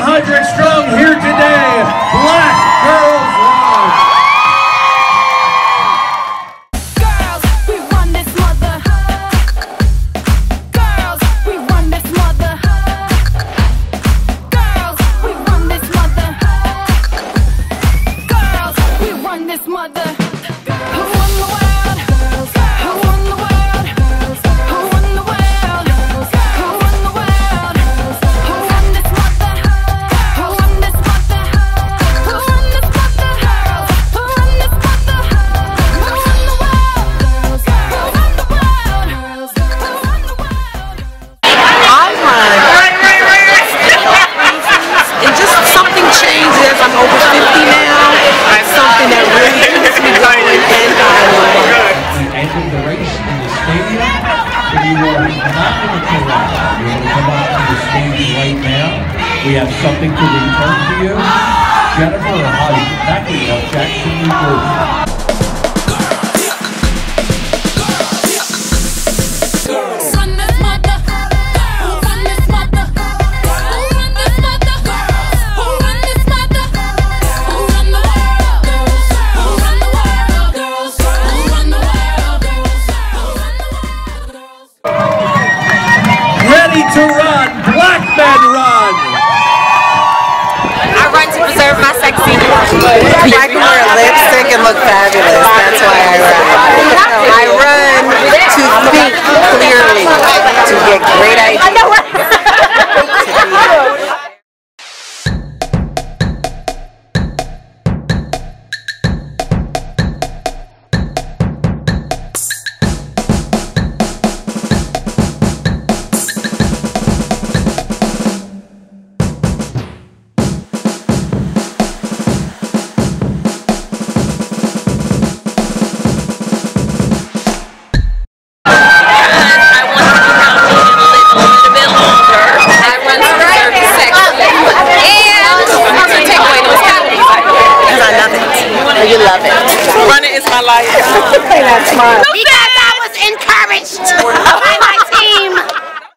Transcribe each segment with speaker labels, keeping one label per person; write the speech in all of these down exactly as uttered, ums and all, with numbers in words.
Speaker 1: hundred strong here today, Black Girls Lodge.
Speaker 2: Girls, we run this mother. Girls, we run this mother. Girls, we run this mother. Girls, we run this mother. Who won the world? Who won the world? Who won the world? Who won the world? Who won this mother? Who won this mother? Who won this mother? Who won this mother? Who won the world? Who won the world? Who won the world?
Speaker 3: I run. And just something changes. I'm over fifty now. Something that really keeps me going, and I love it.
Speaker 1: You entered the race in the stadium, but you are not in the Toronto. You're going to come out to the stage right now. We have something to return to you. Jennifer Hyde, Becky of Jackson, New Jersey.
Speaker 2: Run this mother. Who run this mother? Who run this mother? Who run this mother? Who run the world? Who run the world? Girls, who run the world? Girls, who run the world?
Speaker 1: Ready to run, Black Men Run.
Speaker 4: I run to preserve my sexiness.
Speaker 3: I can wear lipstick and look fabulous. That's why I run. I run to think clearly, to get great ideas. You love it. Running is my life. That's smart.
Speaker 4: Because I was encouraged by my team.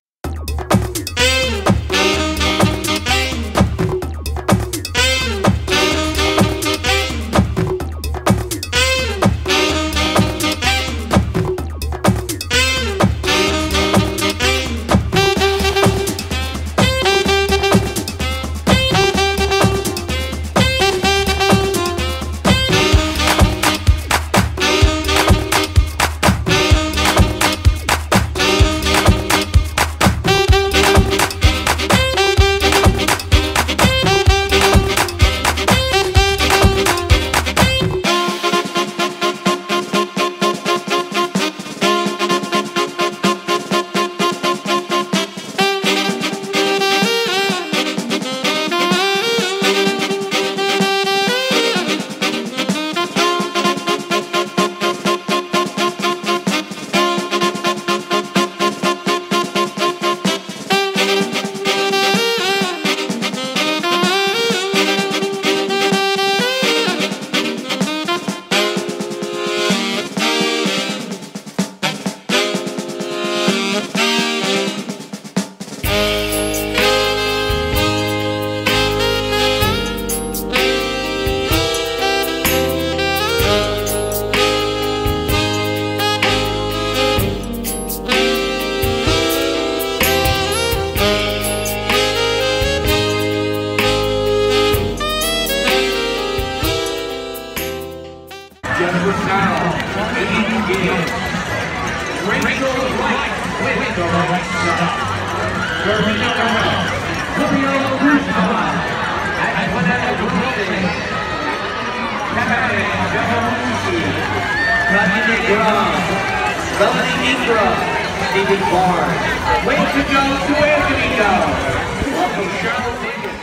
Speaker 1: Melanie Ingram, David Barnes. Way to go to Anthony Doe. Welcome Charlotte Diggins.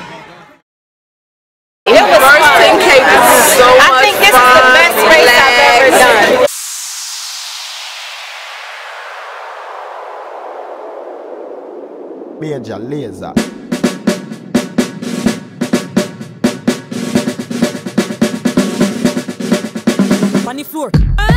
Speaker 3: It was first ten K was so much
Speaker 4: I think this is the best race I've ever done.
Speaker 5: Major Laser.
Speaker 6: On the floor.